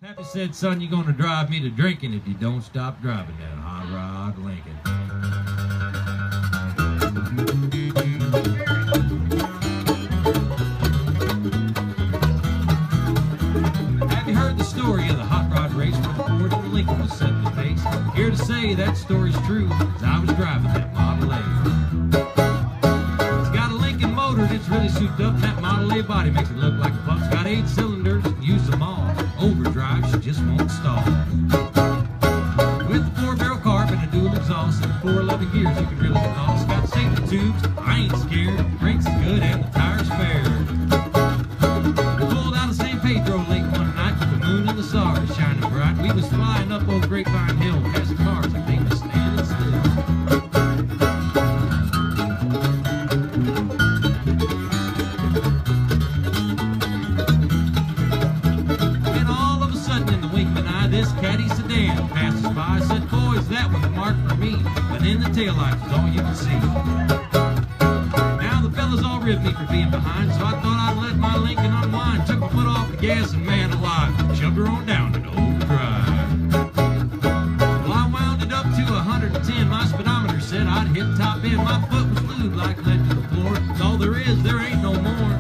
Pappy said, son, you're going to drive me to drinking if you don't stop driving that hot rod Lincoln. Have you heard the story of the hot rod race where the Ford and the Lincoln was setting the pace? Here to say that story's true, as I was driving that Model A. It's got a Lincoln motor that's really souped up, and that Model A body makes it look like a pup. It's got 8 cylinders, use them all. Overdrive, she just won't stall. With a 4-barrel carb and a dual exhaust and 411 gears, you can really get lost. Got safety tubes, I ain't scared. Brakes are good and the tires spare. We pulled out of San Pedro late one night with the moon and the stars shining bright. We was flying up old Grapevine Hill, past cars like they was standing still. This caddy sedan passed us by, said, boys, that one's marked for me, but in the taillights is all you can see. Now the fellas all ribbed me for being behind, so I thought I'd let my Lincoln unwind. Took my foot off the gas and man alive, shoved her on down to overdrive. Well, I wound it up to 110, my speedometer said I'd hit top end. My foot was glued like lead to the floor. All there is, there ain't no more.